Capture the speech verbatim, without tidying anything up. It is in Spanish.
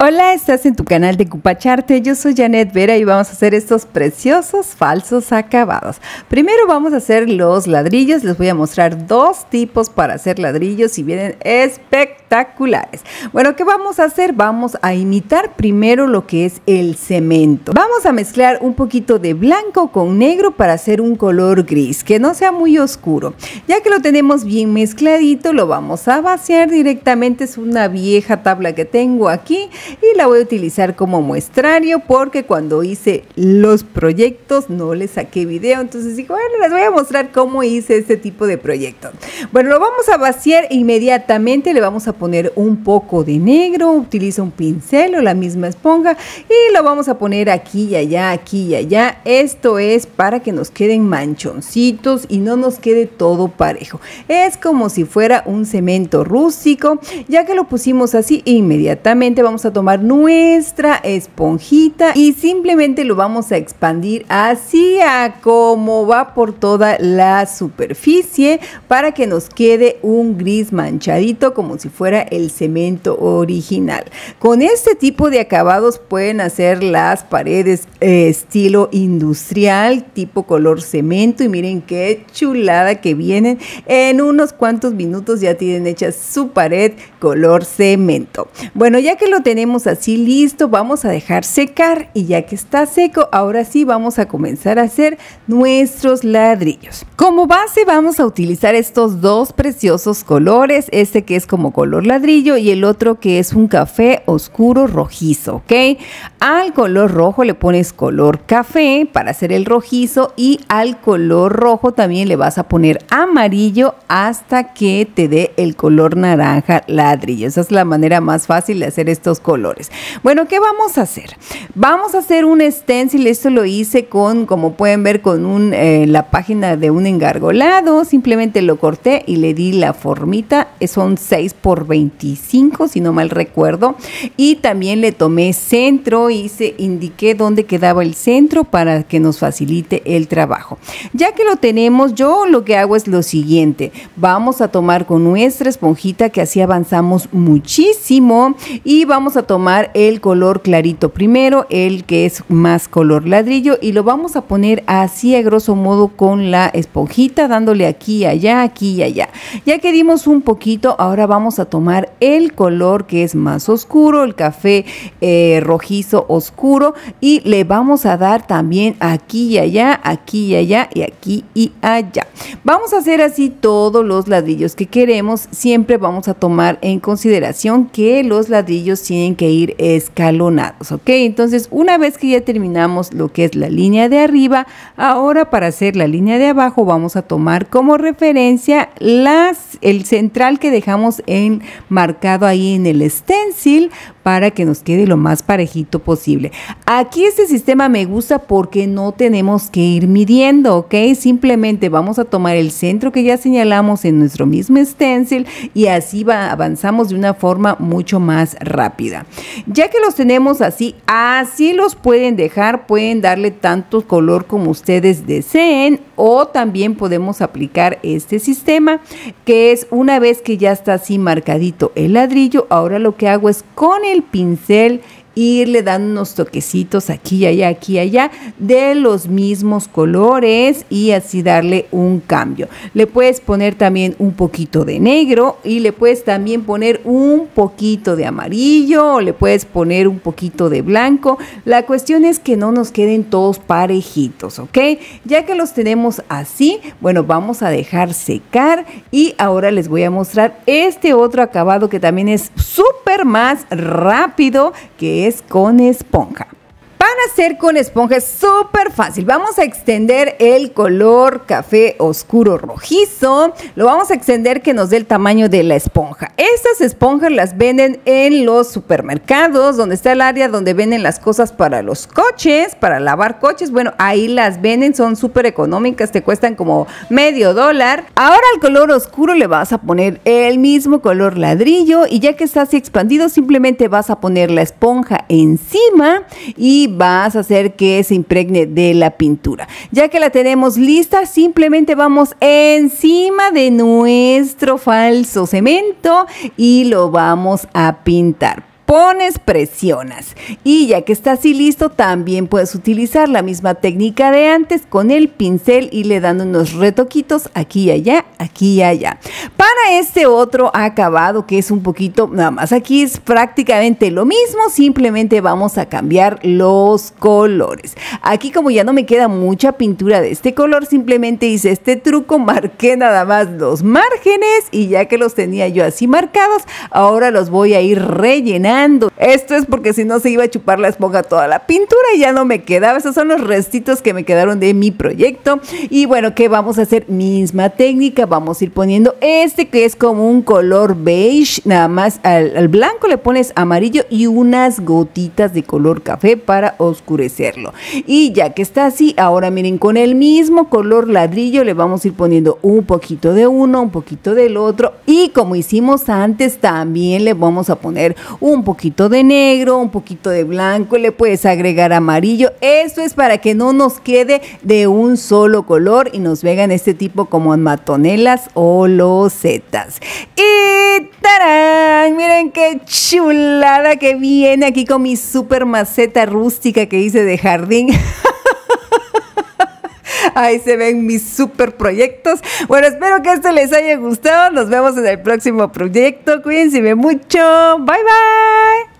Hola, estás en tu canal de Cupacharte. Yo soy Janet Vera y vamos a hacer estos preciosos falsos acabados. Primero vamos a hacer los ladrillos. Les voy a mostrar dos tipos para hacer ladrillos y vienen espectaculares. Bueno, ¿qué vamos a hacer? Vamos a imitar primero lo que es el cemento. Vamos a mezclar un poquito de blanco con negro para hacer un color gris, que no sea muy oscuro. Ya que lo tenemos bien mezcladito, lo vamos a vaciar directamente. Es una vieja tabla que tengo aquí y la voy a utilizar como muestrario porque cuando hice los proyectos no le saqué video, entonces digo, bueno, les voy a mostrar cómo hice este tipo de proyectos. Bueno, lo vamos a vaciar inmediatamente, le vamos a poner un poco de negro, utiliza un pincel o la misma esponja y lo vamos a poner aquí y allá, aquí y allá. Esto es para que nos queden manchoncitos y no nos quede todo parejo. Es como si fuera un cemento rústico. Ya que lo pusimos así, inmediatamente vamos a tomar nuestra esponjita y simplemente lo vamos a expandir así a como va por toda la superficie para que nos quede un gris manchadito como si fuera el cemento original. Con este tipo de acabados pueden hacer las paredes eh, estilo industrial, tipo color cemento, y miren qué chulada que vienen. En unos cuantos minutos ya tienen hecha su pared color cemento. Bueno, ya que lo tenemos así listo, vamos a dejar secar y ya que está seco, ahora sí vamos a comenzar a hacer nuestros ladrillos. Como base vamos a utilizar estos dos preciosos colores, este que es como color ladrillo y el otro que es un café oscuro rojizo, ¿ok? Al color rojo le pones color café para hacer el rojizo y al color rojo también le vas a poner amarillo hasta que te dé el color naranja ladrillo. Esa es la manera más fácil de hacer estos colores. Bueno, ¿qué vamos a hacer? Vamos a hacer un stencil. Esto lo hice con, como pueden ver, con un, eh, la página de un engargolado. Simplemente lo corté y le di la formita. Son seis por veinticinco, si no mal recuerdo. Y también le tomé centro y se indiqué dónde quedaba el centro para que nos facilite el trabajo. Ya que lo tenemos, yo lo que hago es lo siguiente. Vamos a tomar con nuestra esponjita, que así avanzamos muchísimo, y vamos a tomar el color clarito primero, el que es más color ladrillo, y lo vamos a poner así a grosso modo con la esponjita, dándole aquí y allá, aquí y allá. Ya que dimos un poquito, ahora vamos a tomar el color que es más oscuro, el café eh, rojizo oscuro, y le vamos a dar también aquí y allá, aquí y allá y aquí y allá. Vamos a hacer así todos los ladrillos que queremos. Siempre vamos a tomar en consideración que los ladrillos tienen que ir escalonados, ¿ok? Entonces, una vez que ya terminamos lo que es la línea de arriba, ahora para hacer la línea de abajo vamos a tomar como referencia las, el central que dejamos en, marcado ahí en el stencil para que nos quede lo más parejito posible. Aquí este sistema me gusta porque no tenemos que ir midiendo, ¿ok? Simplemente vamos a tomar el centro que ya señalamos en nuestro mismo stencil y así va, avanzamos de una forma mucho más rápida. Ya que los tenemos así, así los pueden dejar, pueden darle tanto color como ustedes deseen, o también podemos aplicar este sistema que es una vez que ya está así marcadito el ladrillo, ahora lo que hago es con el pincel irle dando unos toquecitos aquí y allá, aquí y allá de los mismos colores y así darle un cambio. Le puedes poner también un poquito de negro y le puedes también poner un poquito de amarillo o le puedes poner un poquito de blanco. La cuestión es que no nos queden todos parejitos, ¿ok? Ya que los tenemos así, bueno, vamos a dejar secar y ahora les voy a mostrar este otro acabado que también es súper más rápido, que es es con esponja. Para hacer con esponja es súper fácil. Vamos a extender el color café oscuro rojizo. Lo vamos a extender que nos dé el tamaño de la esponja. Estas esponjas las venden en los supermercados, donde está el área donde venden las cosas para los coches, para lavar coches. Bueno, ahí las venden, son súper económicas, te cuestan como medio dólar. Ahora al color oscuro le vas a poner el mismo color ladrillo y ya que está así expandido, simplemente vas a poner la esponja encima y vas a hacer que se impregne de la pintura. Ya que la tenemos lista, simplemente vamos encima de nuestro falso cemento y lo vamos a pintar. pones, presionas. Y ya que está así listo, también puedes utilizar la misma técnica de antes con el pincel y le dando unos retoquitos aquí y allá, aquí y allá. Para este otro acabado que es un poquito, nada más aquí es prácticamente lo mismo, simplemente vamos a cambiar los colores. Aquí como ya no me queda mucha pintura de este color, simplemente hice este truco, marqué nada más los márgenes y ya que los tenía yo así marcados, ahora los voy a ir rellenando. Esto es porque si no se iba a chupar la esponja toda la pintura y ya no me quedaba. Esos son los restitos que me quedaron de mi proyecto. Y bueno, ¿qué vamos a hacer? Misma técnica, vamos a ir poniendo este que es como un color beige, nada más al, al blanco le pones amarillo y unas gotitas de color café para oscurecerlo. Y ya que está así, ahora miren, con el mismo color ladrillo le vamos a ir poniendo un poquito de uno, un poquito del otro, y como hicimos antes también le vamos a poner un poquito de negro, un poquito de blanco, le puedes agregar amarillo. Esto es para que no nos quede de un solo color y nos vengan este tipo como matonelas o losetas. Y ¡tarán! Miren qué chulada que viene aquí con mi super maceta rústica que hice de jardín. Ahí se ven mis super proyectos. Bueno, espero que esto les haya gustado. Nos vemos en el próximo proyecto. Cuídense mucho. Bye, bye.